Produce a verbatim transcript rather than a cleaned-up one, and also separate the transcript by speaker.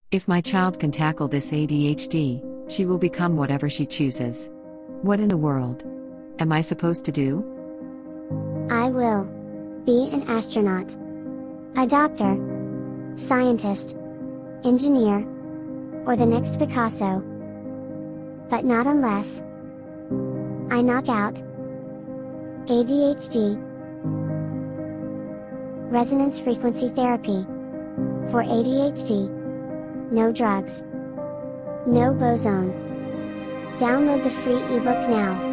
Speaker 1: If my child can tackle this A D H D, she will become whatever she chooses. What in the world am I supposed to do?
Speaker 2: I will be an astronaut, a doctor, scientist, engineer, or the next Picasso. But not unless I knock out A D H D. Resonance frequency therapy for A D H D. No drugs. No boson. Download the free ebook now.